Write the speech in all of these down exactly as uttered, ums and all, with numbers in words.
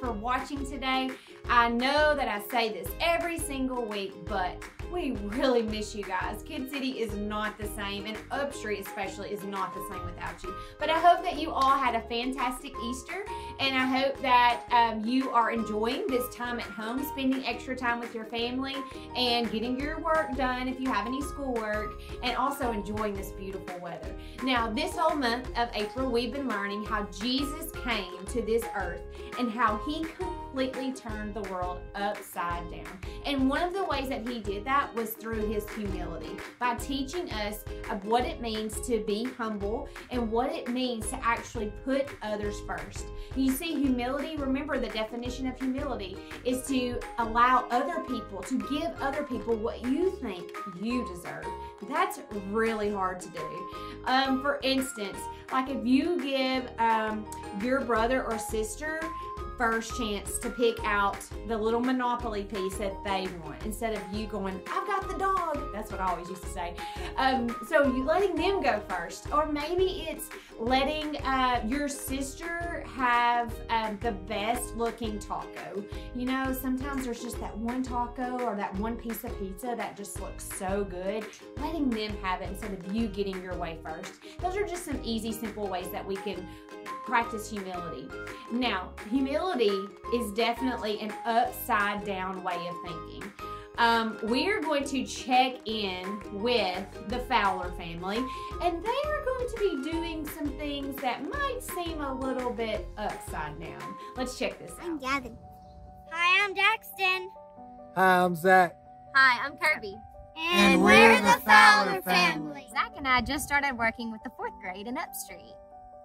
for watching today. I know that I say this every single week, but we really miss you guys. Kid City is not the same, and Upstreet especially is not the same without you. But I hope that you all had a fantastic Easter, and I hope that um, you are enjoying this time at home, spending extra time with your family, and getting your work done if you have any schoolwork, and also enjoying this beautiful weather. Now, this whole month of April, we've been learning how Jesus came to this earth and how he completely turned the world upside down. And one of the ways that he did that was through his humility, by teaching us of what it means to be humble and what it means to actually put others first. You see, humility, remember the definition of humility is to allow other people, to give other people what you think you deserve. That's really hard to do. Um, for instance, like if you give um, your brother or sister first chance to pick out the little Monopoly piece that they want, instead of you going, I've got the dog. That's what I always used to say. Um, so you letting them go first. Or maybe it's letting uh, your sister have um, the best looking taco. You know, sometimes there's just that one taco or that one piece of pizza that just looks so good. Letting them have it instead of you getting your way first. Those are just some easy, simple ways that we can practice humility. Now, humility is definitely an upside down way of thinking. Um, we are going to check in with the Fowler family, and they are going to be doing some things that might seem a little bit upside down. Let's check this out. I'm Gavin. Hi, I'm Jackson. Hi, I'm Zach. Hi, I'm Kirby. And, And we're, we're the the Fowler Fowler family. Zach and I just started working with the fourth grade in Upstreet.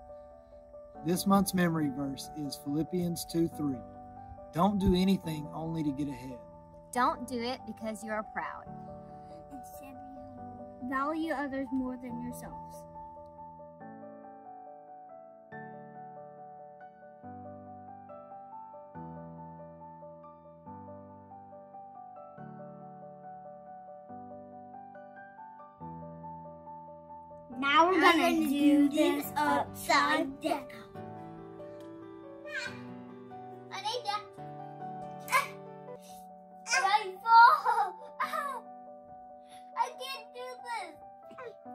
This month's memory verse is Philippians two three. Don't do anything only to get ahead. Don't do it because you are proud. Instead, value others more than yourselves. Now we're gonna, gonna do this upside down. I need that. I fall. I can't do this.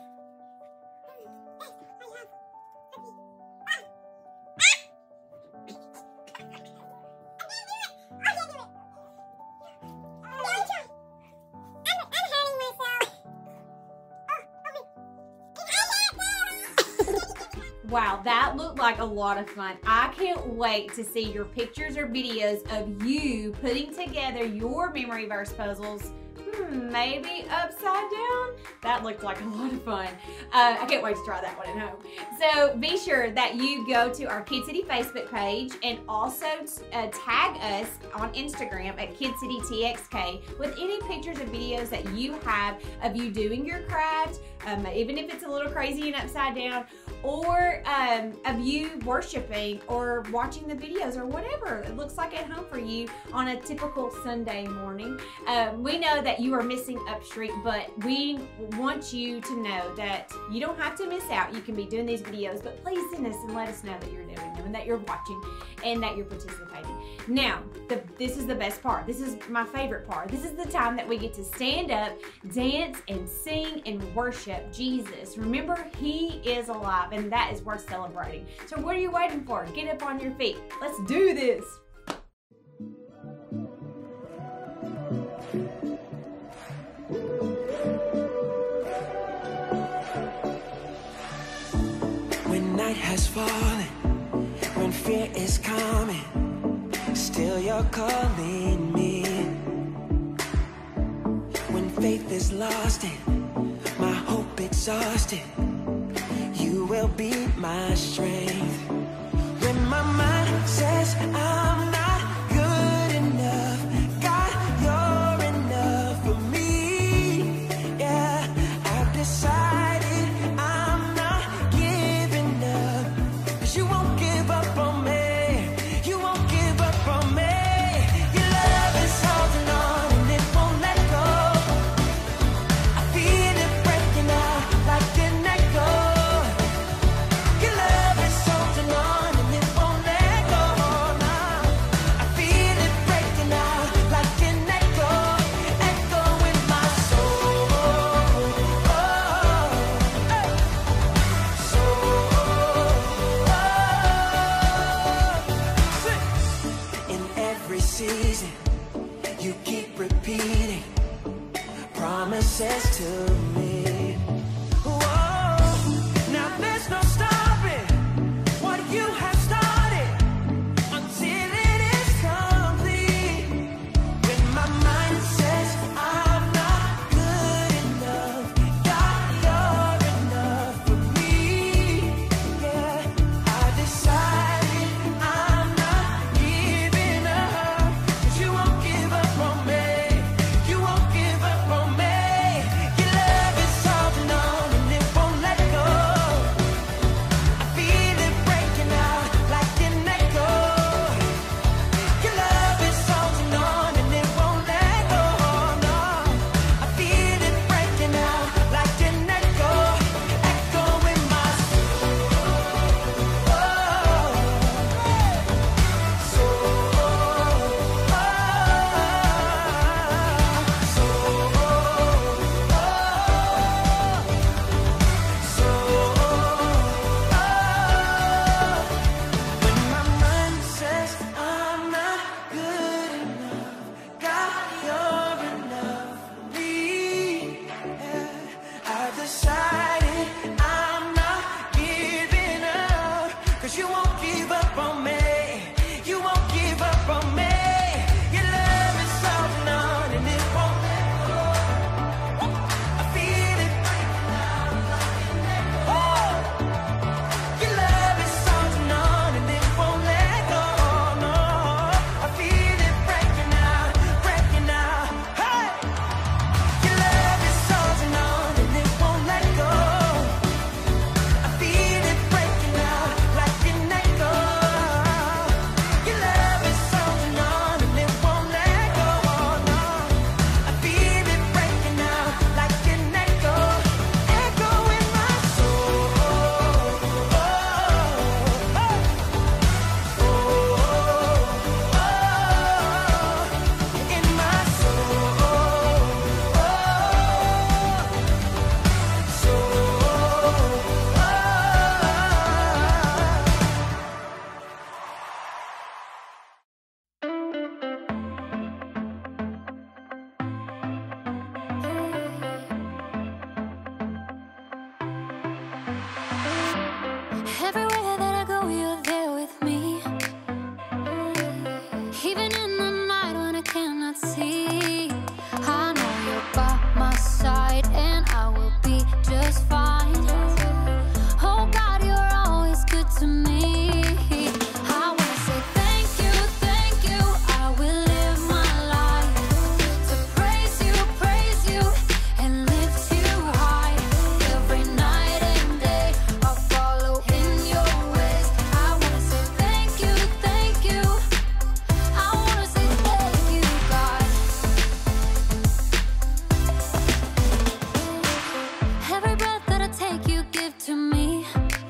Wow, that looked like a lot of fun. I can't wait to see your pictures or videos of you putting together your memory verse puzzles. Hmm, maybe upside down? That looked like a lot of fun. Uh, I can't wait to try that one at home. So be sure that you go to our Kid City Facebook page and also uh, tag us on Instagram at Kid City T X K with any pictures and videos that you have of you doing your craft, um, even if it's a little crazy and upside down, or um, of you worshiping or watching the videos or whatever it looks like at home for you on a typical Sunday morning. Um, we know that you are missing Upstreet, but we want you to know that you don't have to miss out. You can be doing these videos, but please send us and let us know that you're doing them and that you're watching and that you're participating. Now, the, this is the best part. This is my favorite part. This is the time that we get to stand up, dance, and sing and worship Jesus. Remember, he is alive, and that is worth celebrating. So what are you waiting for? Get up on your feet. Let's do this. When night has fallen, when fear is coming, still you're calling me. When faith is lost and my hope exhausted, you will be my strength. When my mind says I'm not good enough, God, you're enough for me. Yeah, I've decided I'm not giving up, 'cause you won't give up on me. You won't give up on me. Your love is holding on and it won't let go. I feel it breaking out like an echo. Your love is holding on and it won't let go now. Everywhere that I go, you're there with me. Even in the night when I cannot see, I know you're by my side and I will be just fine. Oh God, you're always good to me. I wanna say thank you, thank you. I will live my life to praise you, praise you, and lift you high. Every night and day I'll follow in your ways. I wanna say thank you, thank you. I wanna say thank you, God. Every breath that I take, you give to me.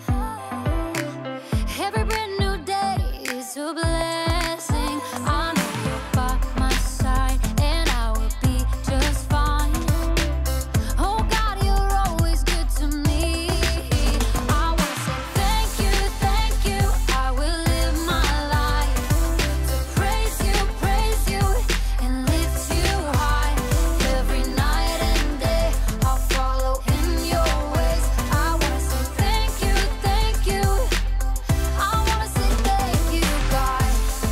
Every brand new day is a blessing. I know you're by my side and I will be just fine. Oh God, you're always good to me. I wanna say thank you, thank you. I will live my life to praise you, praise you, and lift you high. Every night and day I'll follow in your ways. I wanna say thank you, thank you. I wanna say thank you, God.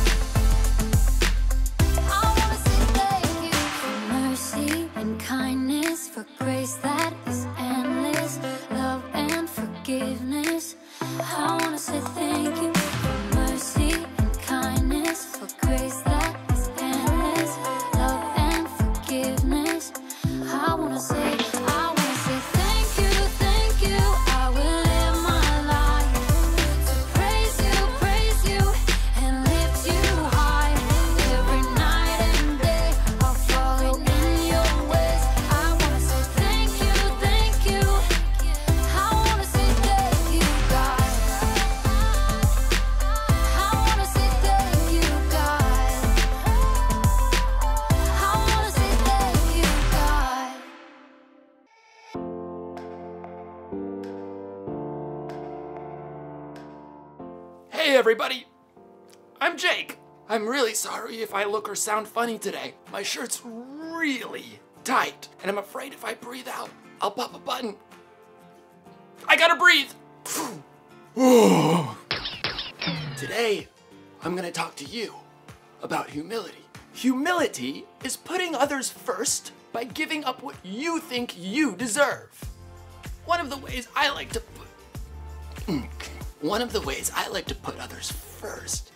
I wanna say thank you for mercy and kindness, for grace that is endless, love and forgiveness. I wanna say thank you for mercy and kindness, for grace that is endless, love and forgiveness. I wanna say, I wanna say thank you, thank you. I will live my life to praise you, praise you, and lift you high. Every night and day I'll follow in your ways. I wanna say thank you, thank you. I wanna say thank you, God. I wanna say thank you, God. I wanna say thank you, God. Hey everybody, I'm Jake. I'm really sorry if I look or sound funny today. My shirt's really tight, and I'm afraid if I breathe out, I'll pop a button. I gotta breathe. Today, I'm gonna talk to you about humility. Humility is putting others first by giving up what you think you deserve. One of the ways I like to put One of the ways I like to put others first.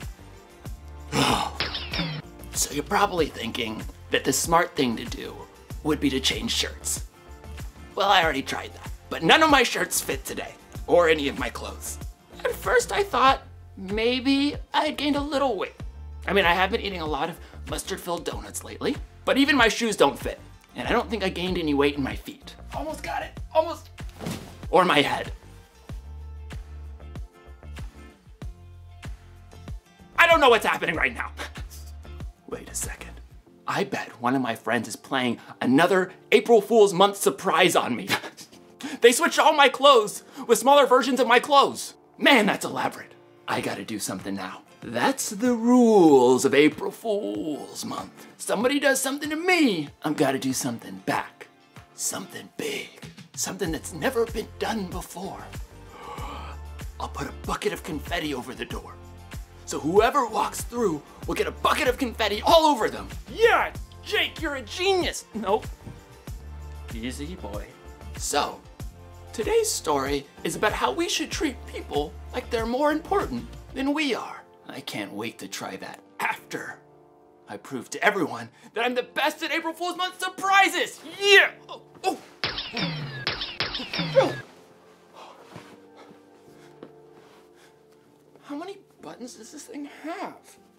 So you're probably thinking that the smart thing to do would be to change shirts. Well, I already tried that, but none of my shirts fit today, or any of my clothes. At first I thought maybe I had gained a little weight. I mean, I have been eating a lot of mustard-filled donuts lately, but even my shoes don't fit, and I don't think I gained any weight in my feet. Almost got it, almost. Or my head. I don't know what's happening right now. Wait a second. I bet one of my friends is playing another April Fool's Month surprise on me. They switched all my clothes with smaller versions of my clothes. Man, that's elaborate. I gotta do something now. That's the rules of April Fool's Month. Somebody does something to me, I've gotta do something back. Something big. Something that's never been done before. I'll put a bucket of confetti over the door. So whoever walks through will get a bucket of confetti all over them. Yeah, Jake, you're a genius. Nope. Easy, boy. So, today's story is about how we should treat people like they're more important than we are. I can't wait to try that after I prove to everyone that I'm the best at April Fool's Month surprises. Yeah. Oh, oh. Oh. How many buttons does this thing have?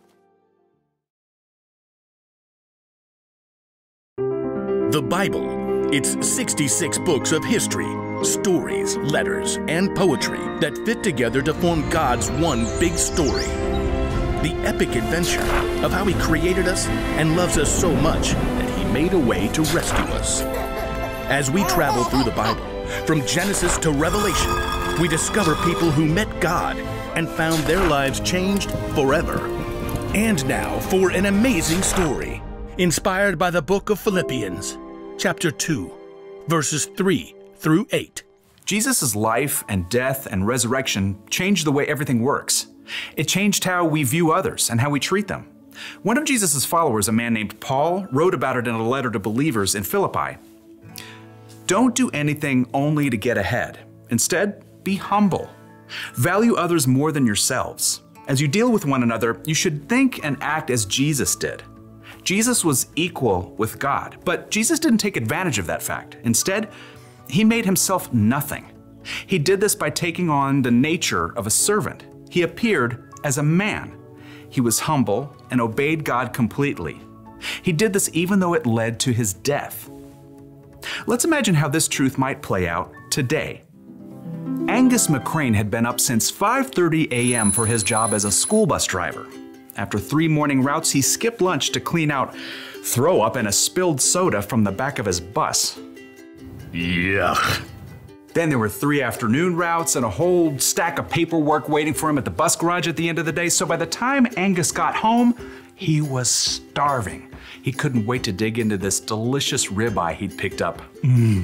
The Bible. It's sixty-six books of history, stories, letters, and poetry that fit together to form God's one big story. The epic adventure of how He created us and loves us so much that He made a way to rescue us. As we travel through the Bible, from Genesis to Revelation, we discover people who met God and found their lives changed forever. And now for an amazing story, inspired by the book of Philippians, chapter two, verses three through eight. Jesus' life and death and resurrection changed the way everything works. It changed how we view others and how we treat them. One of Jesus' followers, a man named Paul, wrote about it in a letter to believers in Philippi. Don't do anything only to get ahead. Instead, be humble. Value others more than yourselves. As you deal with one another, you should think and act as Jesus did. Jesus was equal with God, but Jesus didn't take advantage of that fact. Instead, he made himself nothing. He did this by taking on the nature of a servant. He appeared as a man. He was humble and obeyed God completely. He did this even though it led to his death. Let's imagine how this truth might play out today. Angus McCrane had been up since five thirty a m for his job as a school bus driver. After three morning routes, he skipped lunch to clean out throw up and a spilled soda from the back of his bus. Yuck. Then there were three afternoon routes and a whole stack of paperwork waiting for him at the bus garage at the end of the day. So by the time Angus got home, he was starving. He couldn't wait to dig into this delicious ribeye he'd picked up. Mmm.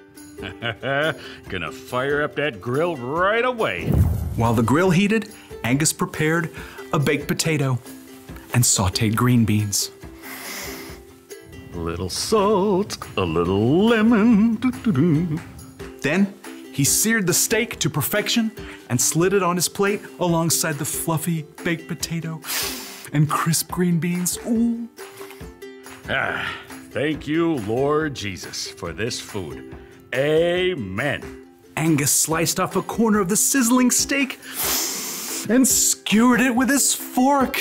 Gonna fire up that grill right away. While the grill heated, Angus prepared a baked potato and sauteed green beans. A little salt, a little lemon. Doo-doo-doo. Then he seared the steak to perfection and slid it on his plate alongside the fluffy baked potato and crisp green beans. Ooh. Ah, thank you, Lord Jesus, for this food. Amen. Angus sliced off a corner of the sizzling steak and skewered it with his fork.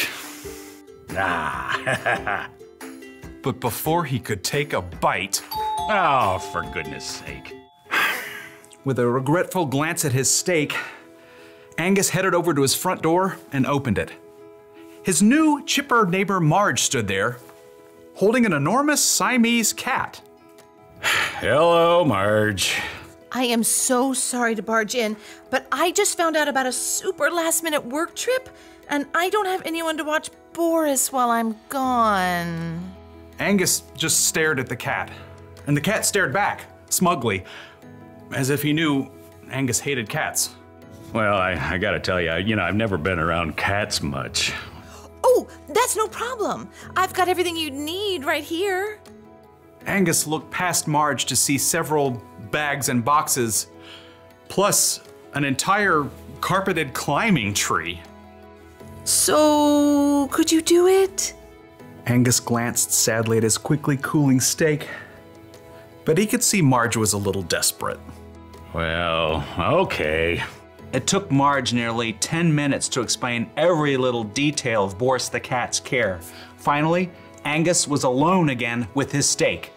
Ah. But before he could take a bite, oh, for goodness sake. With a regretful glance at his steak, Angus headed over to his front door and opened it. His new, chipper neighbor Marge stood there, holding an enormous Siamese cat. Hello, Marge. I am so sorry to barge in, but I just found out about a super last-minute work trip, and I don't have anyone to watch Boris while I'm gone. Angus just stared at the cat, and the cat stared back, smugly, as if he knew Angus hated cats. Well, I, I gotta tell you, you know, I've never been around cats much. Oh, that's no problem. I've got everything you need right here. Angus looked past Marge to see several bags and boxes, plus an entire carpeted climbing tree. So, could you do it? Angus glanced sadly at his quickly cooling steak, but he could see Marge was a little desperate. Well, okay. It took Marge nearly ten minutes to explain every little detail of Boris the cat's care. Finally, Angus was alone again with his steak.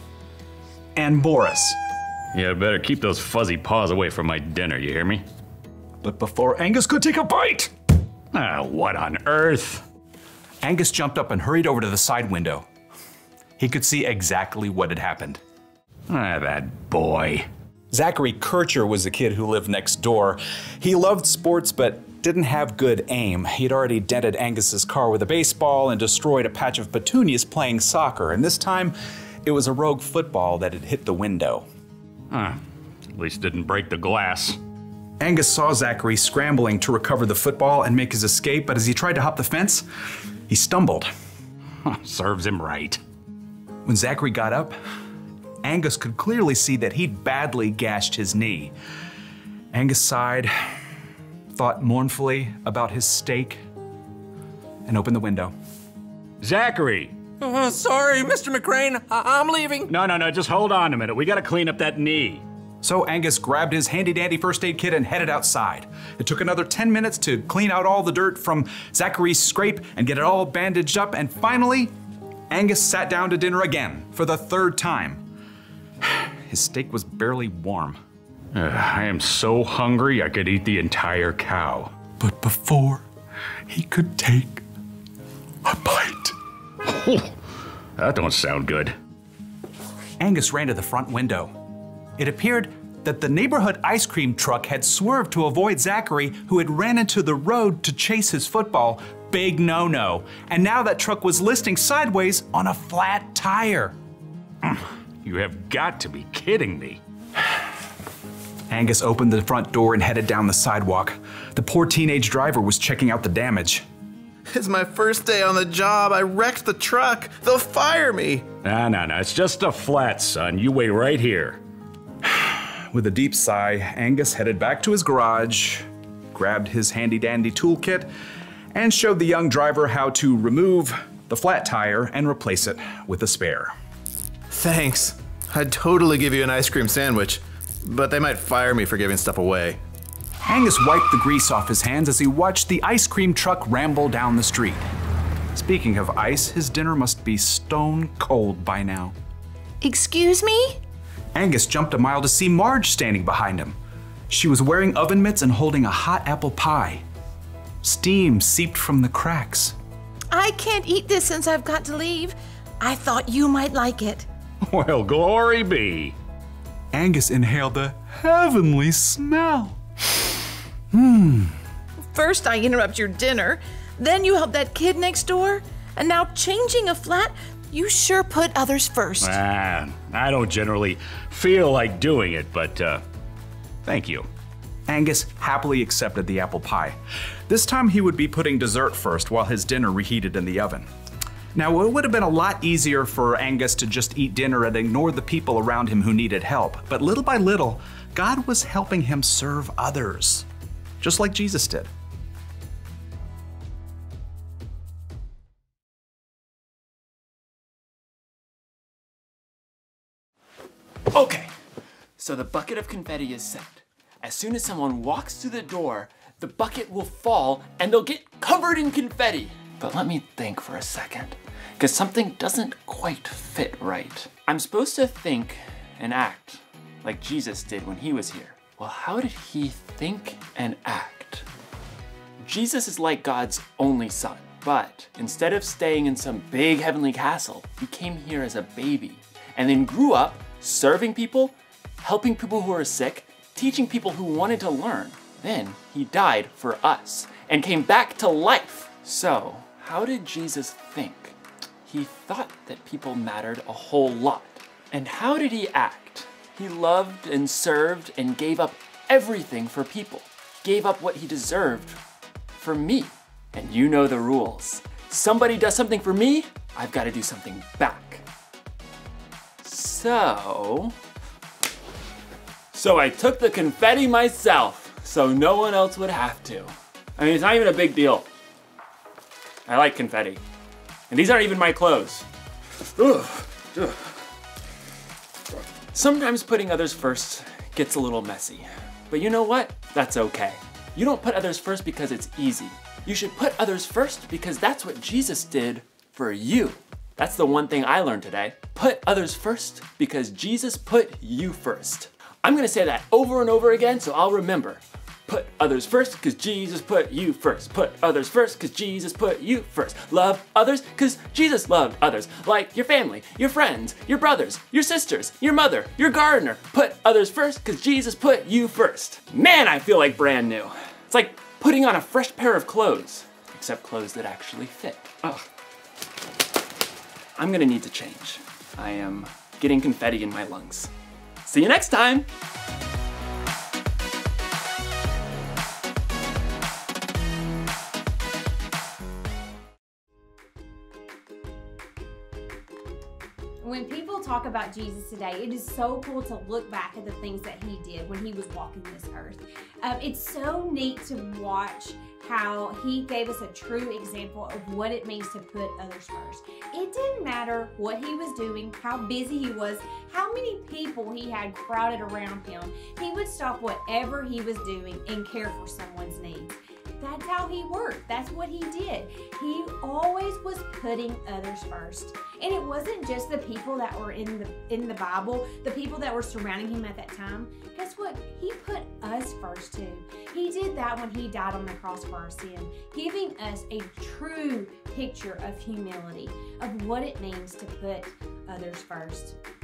And Boris. Yeah, better keep those fuzzy paws away from my dinner, you hear me? But before Angus could take a bite... Ah, what on earth? Angus jumped up and hurried over to the side window. He could see exactly what had happened. Ah, that boy. Zachary Kircher was the kid who lived next door. He loved sports but didn't have good aim. He'd already dented Angus's car with a baseball and destroyed a patch of petunias playing soccer, and this time it was a rogue football that had hit the window. Huh. At least didn't break the glass. Angus saw Zachary scrambling to recover the football and make his escape, but as he tried to hop the fence, he stumbled. Huh, serves him right. When Zachary got up, Angus could clearly see that he'd badly gashed his knee. Angus sighed, thought mournfully about his steak, and opened the window. Zachary! Uh, sorry, Mister McCrane, I I'm leaving. No, no, no, just hold on a minute. We gotta clean up that knee. So Angus grabbed his handy-dandy first aid kit and headed outside. It took another ten minutes to clean out all the dirt from Zachary's scrape and get it all bandaged up, and finally, Angus sat down to dinner again for the third time. His steak was barely warm. Uh, I am so hungry I could eat the entire cow. But before he could take a bite. Oh, that don't sound good. Angus ran to the front window. It appeared that the neighborhood ice cream truck had swerved to avoid Zachary, who had ran into the road to chase his football. Big no-no. And now that truck was listing sideways on a flat tire. You have got to be kidding me. Angus opened the front door and headed down the sidewalk. The poor teenage driver was checking out the damage. It's my first day on the job. I wrecked the truck. They'll fire me. Nah, nah, nah. It's just a flat, son. You wait right here. With a deep sigh, Angus headed back to his garage, grabbed his handy-dandy toolkit, and showed the young driver how to remove the flat tire and replace it with a spare. Thanks. I'd totally give you an ice cream sandwich, but they might fire me for giving stuff away. Angus wiped the grease off his hands as he watched the ice cream truck ramble down the street. Speaking of ice, his dinner must be stone cold by now. Excuse me? Angus jumped a mile to see Marge standing behind him. She was wearing oven mitts and holding a hot apple pie. Steam seeped from the cracks. I can't eat this since I've got to leave. I thought you might like it. Well, glory be. Angus inhaled the heavenly smell. Hmm. First I interrupt your dinner, then you help that kid next door, and now changing a flat? You sure put others first. Ah, I don't generally feel like doing it, but uh, thank you. Angus happily accepted the apple pie. This time he would be putting dessert first while his dinner reheated in the oven. Now, it would have been a lot easier for Angus to just eat dinner and ignore the people around him who needed help, but little by little, God was helping him serve others, just like Jesus did. Okay, so the bucket of confetti is set. As soon as someone walks through the door, the bucket will fall and they'll get covered in confetti. But let me think for a second, because something doesn't quite fit right. I'm supposed to think and act like Jesus did when he was here. Well, how did he think and act? Jesus is like God's only son, but instead of staying in some big heavenly castle, he came here as a baby and then grew up serving people, helping people who are sick, teaching people who wanted to learn. Then he died for us and came back to life. So, how did Jesus think? He thought that people mattered a whole lot. And how did he act? He loved and served and gave up everything for people. He gave up what he deserved for me. And you know the rules. Somebody does something for me, I've got to do something back. So, so I took the confetti myself, so no one else would have to. I mean, it's not even a big deal. I like confetti. And these aren't even my clothes. Ugh. Ugh. Sometimes putting others first gets a little messy. But you know what? That's okay. You don't put others first because it's easy. You should put others first because that's what Jesus did for you. That's the one thing I learned today. Put others first because Jesus put you first. I'm gonna say that over and over again so I'll remember. Put others first because Jesus put you first. Put others first because Jesus put you first. Love others because Jesus loved others. Like your family, your friends, your brothers, your sisters, your mother, your gardener. Put others first because Jesus put you first. Man, I feel like brand new. It's like putting on a fresh pair of clothes, except clothes that actually fit. Ugh. I'm gonna need to change. I am getting confetti in my lungs. See you next time! When people talk about Jesus today, it is so cool to look back at the things that he did when he was walking this earth. Um, it's so neat to watch how he gave us a true example of what it means to put others first. It didn't matter what he was doing, how busy he was, how many people he had crowded around him. He would stop whatever he was doing and care for someone's needs. That's how he worked. That's what he did. He always was putting others first. And it wasn't just the people that were in the in the Bible, the people that were surrounding him at that time. Guess what? He put us first too. He did that when he died on the cross for our sin, giving us a true picture of humility, of what it means to put others first.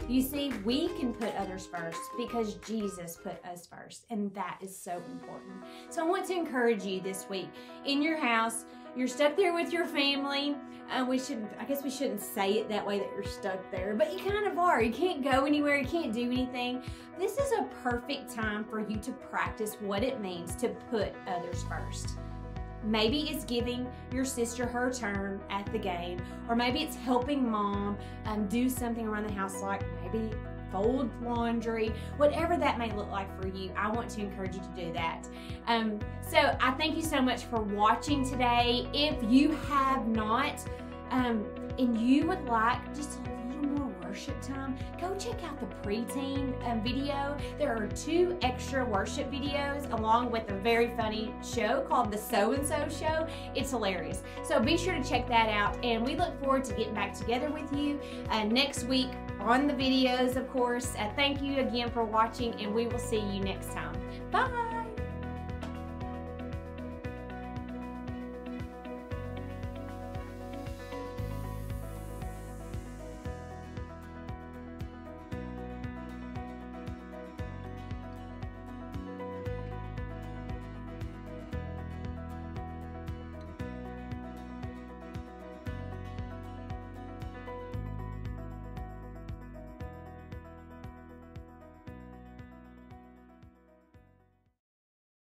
You see, we can put others first because Jesus put us first, and that is so important. So I want to encourage you this week. In your house, you're stuck there with your family. Uh, we shouldn't, I guess we shouldn't say it that way, that you're stuck there, but you kind of are. You can't go anywhere, you can't do anything. This is a perfect time for you to practice what it means to put others first. Maybe it's giving your sister her turn at the game, or maybe it's helping mom um, do something around the house, like maybe fold laundry, whatever that may look like for you. I want to encourage you to do that. Um, so I thank you so much for watching today. If you have not, um, and you would like just a little more worship time, go check out the preteen um, video. There are two extra worship videos along with a very funny show called The So and So Show. It's hilarious. So be sure to check that out, and we look forward to getting back together with you uh, next week on the videos, of course. Uh, thank you again for watching, and we will see you next time. Bye!